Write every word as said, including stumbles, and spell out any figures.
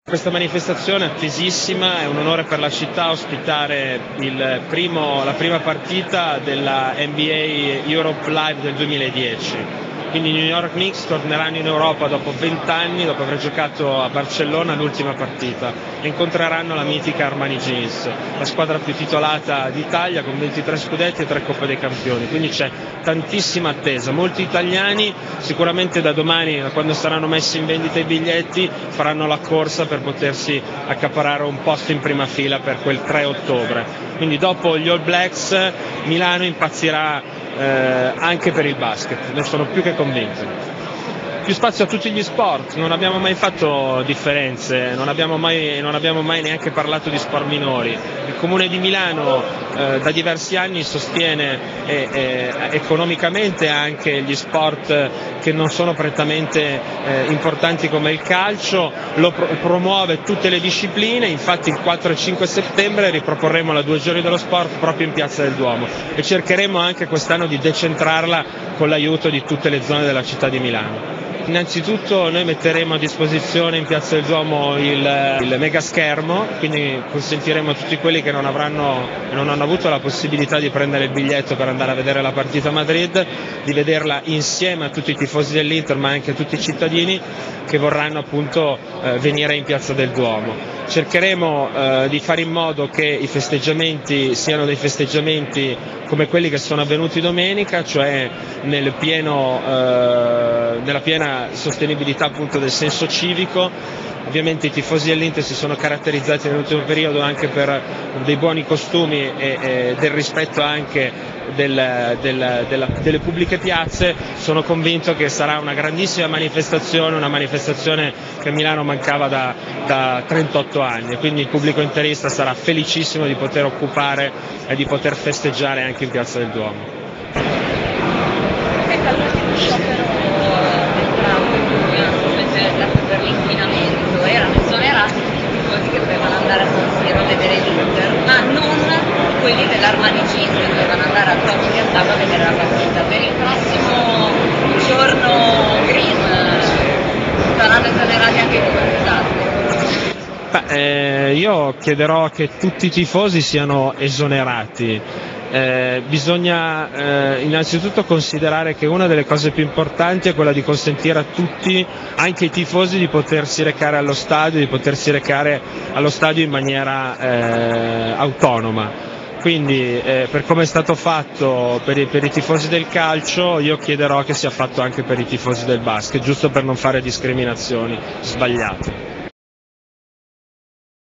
Questa manifestazione attesissima, è un onore per la città ospitare il primo, la prima partita della N B A Europe Live del duemiladieci. Quindi i New York Knicks torneranno in Europa dopo vent'anni, dopo aver giocato a Barcellona l'ultima partita, e incontreranno la mitica Armani Jeans, la squadra più titolata d'Italia con ventitré scudetti e tre Coppe dei Campioni. Quindi c'è tantissima attesa, molti italiani sicuramente da domani, da quando saranno messi in vendita i biglietti, faranno la corsa per potersi accaparrare un posto in prima fila per quel tre ottobre. Quindi dopo gli All Blacks Milano impazzirà eh, anche per il basket, ne sono più che convinto. Più spazio a tutti gli sport, non abbiamo mai fatto differenze, non abbiamo mai, non abbiamo mai neanche parlato di sport minori. Il Comune di Milano eh, da diversi anni sostiene eh, eh, economicamente anche gli sport che non sono prettamente eh, importanti come il calcio, lo pro- promuove tutte le discipline, infatti il quattro e cinque settembre riproporremo la Due Giorni dello Sport proprio in Piazza del Duomo e cercheremo anche quest'anno di decentrarla con l'aiuto di tutte le zone della città di Milano. Innanzitutto noi metteremo a disposizione in Piazza del Duomo il, il mega schermo, quindi consentiremo a tutti quelli che non avranno, non hanno avuto la possibilità di prendere il biglietto per andare a vedere la partita a Madrid, di vederla insieme a tutti i tifosi dell'Inter ma anche a tutti i cittadini che vorranno appunto eh, venire in Piazza del Duomo. Cercheremo eh, di fare in modo che i festeggiamenti siano dei festeggiamenti come quelli che sono avvenuti domenica, cioè nel pieno, eh, nella piena sostenibilità appunto del senso civico. Ovviamente i tifosi dell'Inter si sono caratterizzati nell'ultimo periodo anche per dei buoni costumi e, e del rispetto anche del, del, della, delle pubbliche piazze. Sono convinto che sarà una grandissima manifestazione, una manifestazione che a Milano mancava da, da trentotto anni, e quindi il pubblico interista sarà felicissimo di poter occupare e di poter festeggiare anche in Piazza del Duomo. Per l'inquinamento erano esonerati tutti i tifosi che dovevano andare a San Siro a vedere l'Inter, ma non quelli dell'Armani Jeans che dovevano andare al Tocco di Ottava a vedere la partita. Per il prossimo giorno green saranno esonerati anche come Beh, eh, io chiederò che tutti i tifosi siano esonerati. Eh, bisogna eh, innanzitutto considerare che una delle cose più importanti è quella di consentire a tutti, anche ai tifosi, di potersi recare allo stadio, di potersi recare allo stadio in maniera eh, autonoma. Quindi eh, per come è stato fatto per i, per i tifosi del calcio, io chiederò che sia fatto anche per i tifosi del basket, giusto per non fare discriminazioni sbagliate.